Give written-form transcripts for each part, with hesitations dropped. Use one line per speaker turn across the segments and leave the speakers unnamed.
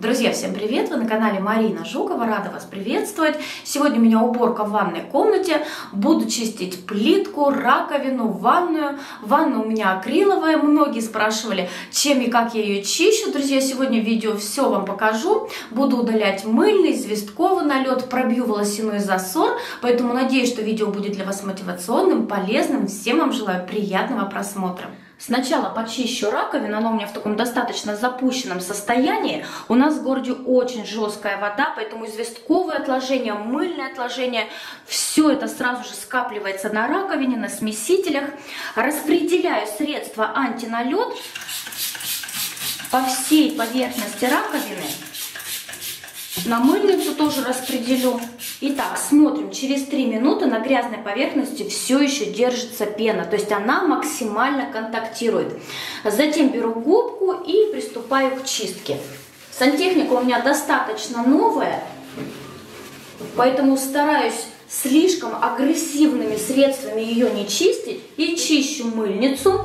Друзья, всем привет! Вы на канале Марина Жукова, рада вас приветствовать. Сегодня у меня уборка в ванной комнате. Буду чистить плитку, раковину, ванную. Ванна у меня акриловая. Многие спрашивали, чем и как я ее чищу. Друзья, сегодня в видео все вам покажу. Буду удалять мыльный, известковый налет, пробью волосяной засор. Поэтому надеюсь, что видео будет для вас мотивационным, полезным. Всем вам желаю приятного просмотра. Сначала почищу раковину, она у меня в таком достаточно запущенном состоянии. У нас в городе очень жесткая вода, поэтому известковые отложения, мыльные отложения, все это сразу же скапливается на раковине, на смесителях. Распределяю средства антиналет по всей поверхности раковины. На мыльницу тоже распределю. Итак, смотрим, через 3 минуты на грязной поверхности все еще держится пена, то есть она максимально контактирует. Затем беру губку и приступаю к чистке. Сантехника у меня достаточно новая, поэтому стараюсь слишком агрессивными средствами ее не чистить и чищу мыльницу.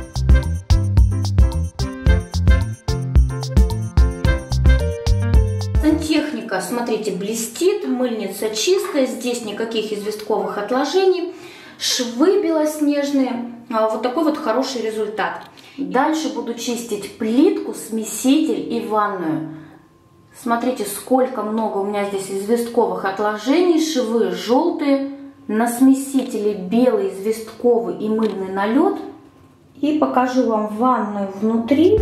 Сантехника, смотрите, блестит, мыльница чистая, здесь никаких известковых отложений, швы белоснежные, вот такой вот хороший результат. Дальше буду чистить плитку, смеситель и ванную. Смотрите, сколько много у меня здесь известковых отложений, швы желтые, на смесителе белый известковый и мыльный налет. И покажу вам ванную внутри.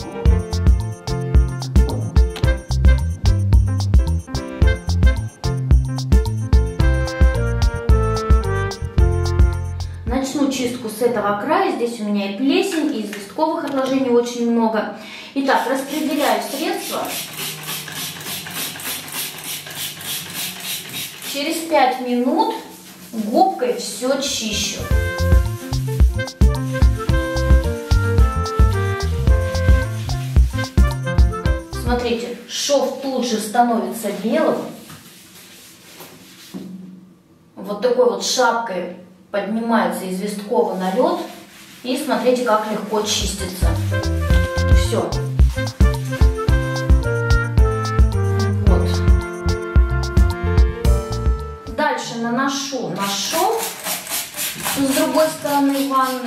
Начну чистку с этого края. Здесь у меня и плесень, и известковых отложений очень много. Итак, распределяю средства. Через 5 минут губкой все чищу. Смотрите, шов тут же становится белым. Вот такой вот шапкой поднимается известковый налет, и смотрите, как легко чистится. Все. Вот. Дальше наношу на шов с другой стороны ванны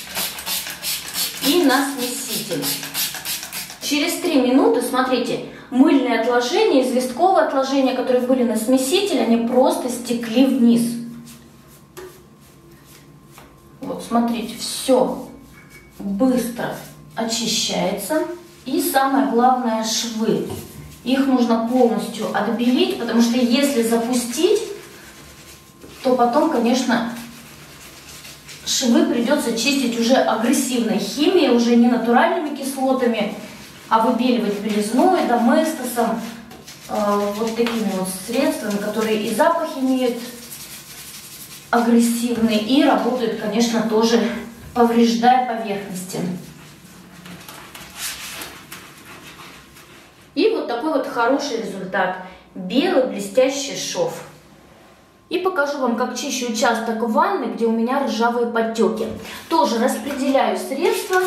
и на смеситель. Через 3 минуты, смотрите, мыльные отложения, известковые отложения, которые были на смесителе, они просто стекли вниз. Вот, смотрите, все быстро очищается. И самое главное, швы. Их нужно полностью отбелить, потому что если запустить, то потом, конечно, швы придется чистить уже агрессивной химией, уже не натуральными кислотами, а выбеливать белизной, доместосом, вот такими вот средствами, которые и запах имеют агрессивные и работают, конечно, тоже повреждая поверхности. И вот такой вот хороший результат. Белый блестящий шов. И покажу вам, как чищу участок ванны, где у меня ржавые подтеки. Тоже распределяю средства.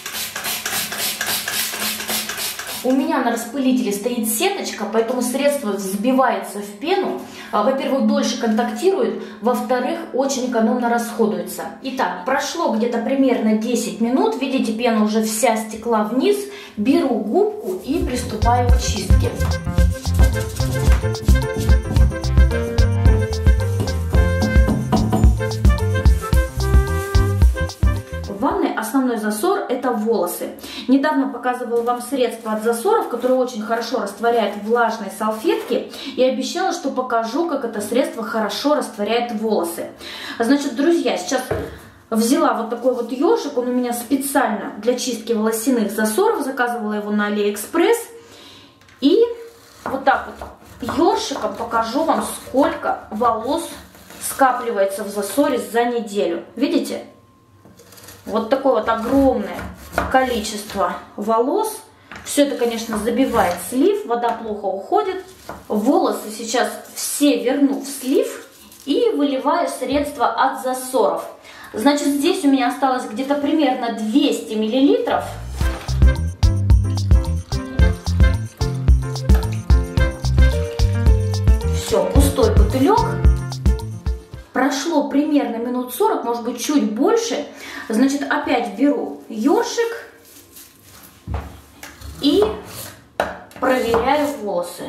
У меня на распылителе стоит сеточка, поэтому средство взбивается в пену. Во-первых, дольше контактирует, во-вторых, очень экономно расходуется. Итак, прошло где-то примерно 10 минут. Видите, пена уже вся стекла вниз. Беру губку и приступаю к чистке. В ванной основной засор – это волосы. Недавно показывала вам средство от засоров, которое очень хорошо растворяет влажные салфетки, и обещала, что покажу, как это средство хорошо растворяет волосы. Значит, друзья, сейчас взяла вот такой вот ежик, он у меня специально для чистки волосяных засоров, заказывала его на Алиэкспресс, и вот так вот ёршиком покажу вам, сколько волос скапливается в засоре за неделю. Видите? Вот такое вот огромное количество волос. Все это, конечно, забивает слив, вода плохо уходит. Волосы сейчас все верну в слив и выливаю средство от засоров. Значит, здесь у меня осталось где-то примерно 200 мл. бутылек. Прошло примерно минут 40, может быть чуть больше. Значит, опять беру ёршик и проверяю волосы.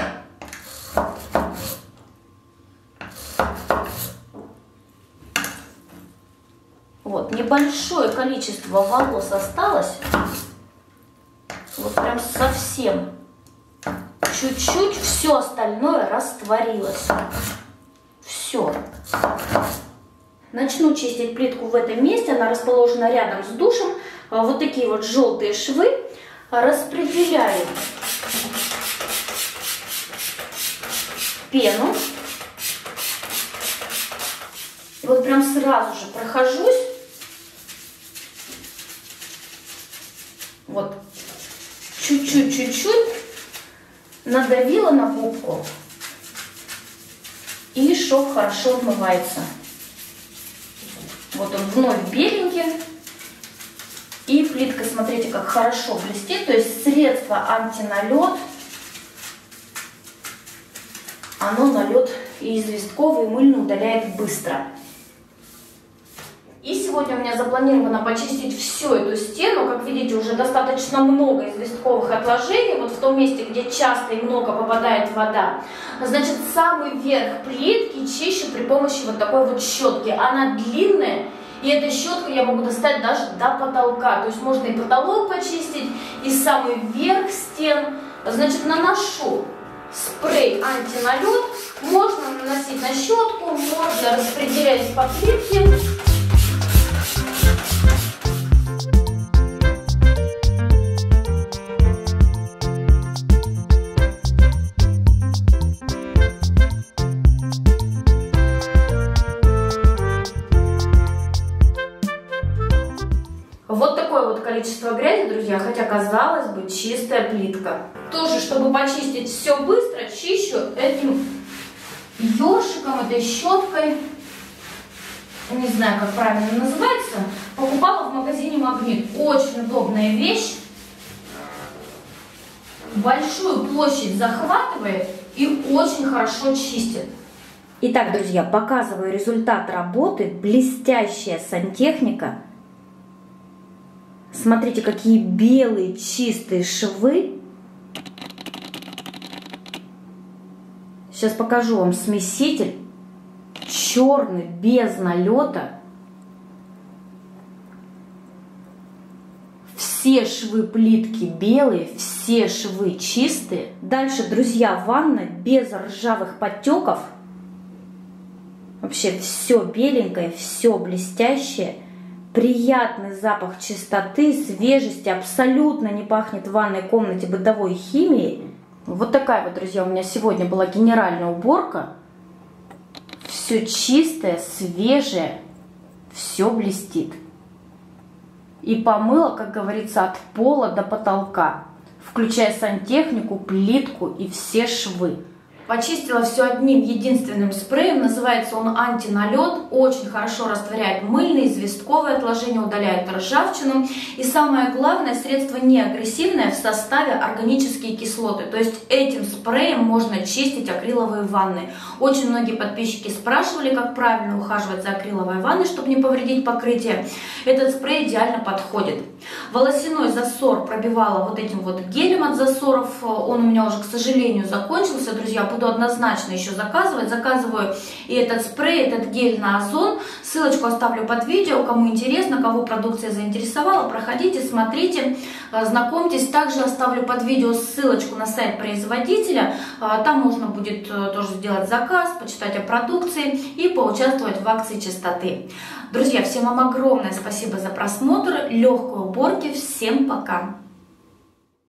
Вот, небольшое количество волос осталось. Вот прям совсем. Чуть-чуть, все остальное растворилось. Все. Начну чистить плитку в этом месте. Она расположена рядом с душем. Вот такие вот желтые швы. Распределяю пену. И вот прям сразу же прохожусь. Вот. Чуть-чуть надавила на губку, и шов хорошо отмывается. Вот он вновь беленький, и плитка, смотрите, как хорошо блестит. То есть средство антиналет, оно налет и известковый, и мыльный удаляет быстро. И сегодня у меня запланировано почистить всю эту стену. Как видите, уже достаточно много известковых отложений. Вот в том месте, где часто и много попадает вода. Значит, самый верх плитки чищу при помощи вот такой вот щетки. Она длинная, и этой щеткой я могу достать даже до потолка. То есть можно и потолок почистить, и самый верх стен. Значит, наношу спрей антиналет. Можно наносить на щетку, можно распределять по плитке. Вот такое вот количество грязи, друзья, хотя казалось бы чистая плитка. Тоже, чтобы почистить все быстро, чищу этим ёршиком, этой щеткой. Не знаю, как правильно называется. Покупала в магазине Магнит. Очень удобная вещь. Большую площадь захватывает и очень хорошо чистит. Итак, друзья, показываю результат работы. Блестящая сантехника. Смотрите, какие белые чистые швы. Сейчас покажу вам смеситель. Черный, без налета. Все швы плитки белые, все швы чистые. Дальше, друзья, ванна без ржавых подтеков. Вообще все беленькое, все блестящее. Приятный запах чистоты, свежести, абсолютно не пахнет в ванной комнате бытовой химией. Вот такая вот, друзья, у меня сегодня была генеральная уборка. Все чистое, свежее, все блестит. И помыла, как говорится, от пола до потолка, включая сантехнику, плитку и все швы. Почистила все одним единственным спреем, называется он антиналет, очень хорошо растворяет мыльные, известковые отложения, удаляет ржавчину. И самое главное, средство не агрессивное, в составе органические кислоты, то есть этим спреем можно чистить акриловые ванны. Очень многие подписчики спрашивали, как правильно ухаживать за акриловой ванной, чтобы не повредить покрытие. Этот спрей идеально подходит. Волосяной засор пробивала вот этим вот гелем от засоров, он у меня уже, к сожалению, закончился, друзья. Буду однозначно еще заказывать. Заказываю и этот спрей, этот гель на озон. Ссылочку оставлю под видео. Кому интересно, кого продукция заинтересовала, проходите, смотрите, знакомьтесь. Также оставлю под видео ссылочку на сайт производителя. Там можно будет тоже сделать заказ, почитать о продукции и поучаствовать в акции чистоты. Друзья, всем вам огромное спасибо за просмотр. Легкой уборки. Всем пока!